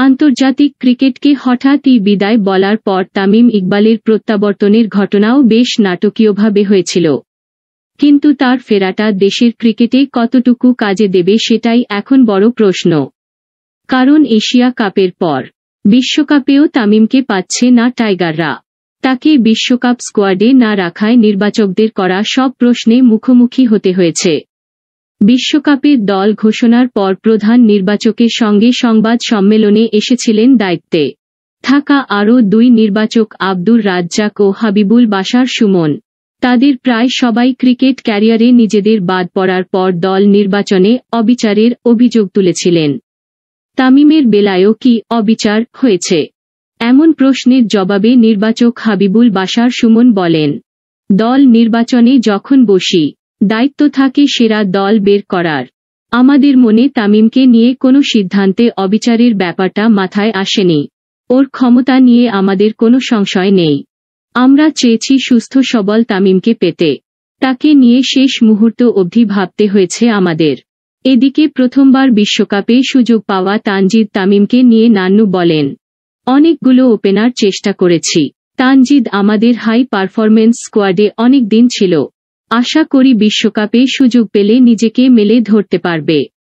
আন্তর্জাতিক ক্রিকেটকে হঠাৎই বিদায় বলার পর তামিম ইকবালের প্রত্যাবর্তনের ঘটনাও বেশ নাটকীয়ভাবে হয়েছিল। কিন্তু তার ফেরাটা দেশের ক্রিকেটে কতটুকু কাজে দেবে সেটাই এখন বড় প্রশ্ন। কারণ এশিয়া কাপের পর বিশ্বকাপেও তামিমকে পাচ্ছে না টাইগাররা। তাকে বিশ্বকাপ স্কোয়াডে না রাখায় নির্বাচকদের করা সব প্রশ্নে মুখোমুখি হতে হয়েছে। বিশ্বকাপের দল ঘোষণার পর প্রধান নির্বাচকের সঙ্গে সংবাদ সম্মেলনে এসেছিলেন দায়িত্বে থাকা আরও দুই নির্বাচক আব্দুর রাজ্জাক ও হাবিবুল বাশার সুমন। তাদের প্রায় সবাই ক্রিকেট ক্যারিয়ারে নিজেদের বাদ পড়ার পর দল নির্বাচনে অবিচারের অভিযোগ তুলেছিলেন। তামিমের বেলায়ও কি অবিচার হয়েছে? এমন প্রশ্নের জবাবে নির্বাচক হাবিবুল বাশার সুমন বলেন, দল নির্বাচনে যখন বসি, দায়িত্ব থাকে সেরা দল বের করার। আমাদের মনে তামিমকে নিয়ে কোনো সিদ্ধান্তে অবিচারের ব্যাপারটা মাথায় আসেনি। ওর ক্ষমতা নিয়ে আমাদের কোনো সংশয় নেই। আমরা চেয়েছি সুস্থ সবল তামিমকে পেতে। তাকে নিয়ে শেষ মুহূর্ত অবধি ভাবতে হয়েছে আমাদের। এদিকে প্রথমবার বিশ্বকাপে সুযোগ পাওয়া তানজিদ তামিমকে নিয়ে নান্নু বলেন, অনেকগুলো ওপেনার চেষ্টা করেছি। তানজিদ আমাদের হাই পারফরম্যান্স স্কোয়াডে অনেক দিন ছিল। আশা করি বিশ্বকাপে সুযোগ পেলে নিজেকে মেলে ধরতে পারবে।